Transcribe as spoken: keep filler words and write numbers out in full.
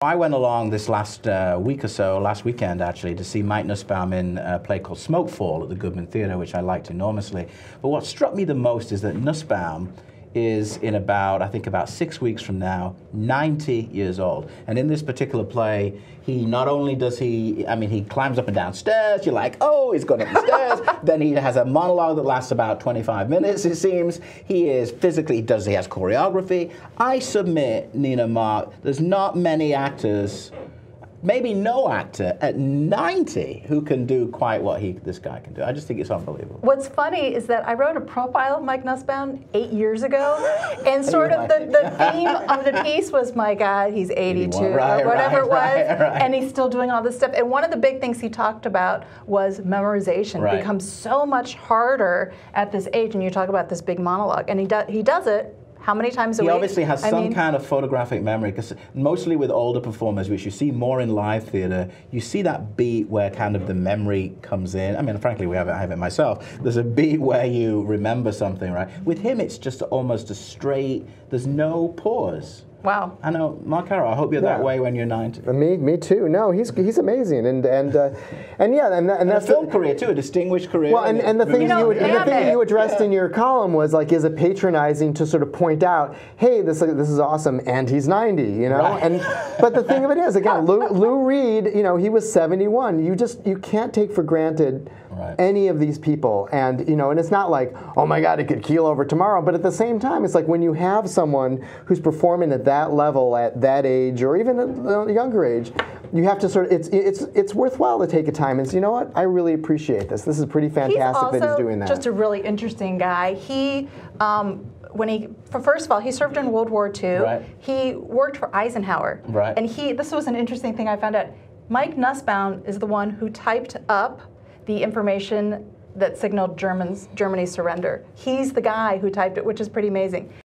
I went along this last uh, week or so, last weekend actually, to see Mike Nussbaum in a play called Smokefall at the Goodman Theatre, which I liked enormously. But what struck me the most is that Nussbaum is in about, I think about six weeks from now, ninety years old. And in this particular play, he not only does he, I mean, he climbs up and down stairs, you're like, oh, he's gone up the stairs. Then he has a monologue that lasts about twenty-five minutes, it seems. He is physically, does he has choreography. I submit, Nina, Mark, there's not many actors, maybe no actor at ninety who can do quite what he this guy can do. I just think it's unbelievable. What's funny is that I wrote a profile of Mike Nussbaum eight years ago, and sort of the, the theme of the piece was, my God, he's eighty-two, right, or whatever right, it was, right, right. and he's still doing all this stuff. And one of the big things he talked about was memorization. Right. It becomes so much harder at this age, and you talk about this big monologue, and he, do, he does it. How many times a he week? He obviously has I some mean, kind of photographic memory, because mostly with older performers, which you see more in live theatre, you see that beat where kind of the memory comes in. I mean, frankly, we have it, I have it myself. There's a beat where you remember something, right? With him, it's just almost a straight, there's no pause. Wow. I know, Mark Harrow, I hope you're yeah. that way when you're ninety. Me, me too. No, he's he's amazing, and and uh, and yeah, and, that, and, and that's a film the, career too, a distinguished career. Well, and, and the thing you, know, you, and the thing you addressed yeah. in your column was like, is it patronizing to sort of point out, hey, this this is awesome, and he's ninety, you know? Right. And but the thing of it is, again, Lou, Lou Reed, you know, he was seventy-one. You just you can't take for granted. Right. Any of these people, and you know, and it's not like, oh my God, it could keel over tomorrow. But at the same time, it's like when you have someone who's performing at that level, at that age, or even at a younger age, you have to sort of, it's it's it's worthwhile to take a time and say, you know what, I really appreciate this. This is pretty fantastic he's that he's doing that. Just a really interesting guy. He. Um, When he, for first of all, he served in World War Two. Right. He worked for Eisenhower. Right. And he, this was an interesting thing I found out. Mike Nussbaum is the one who typed up the information that signaled Germans, Germany's surrender. He's the guy who typed it, which is pretty amazing.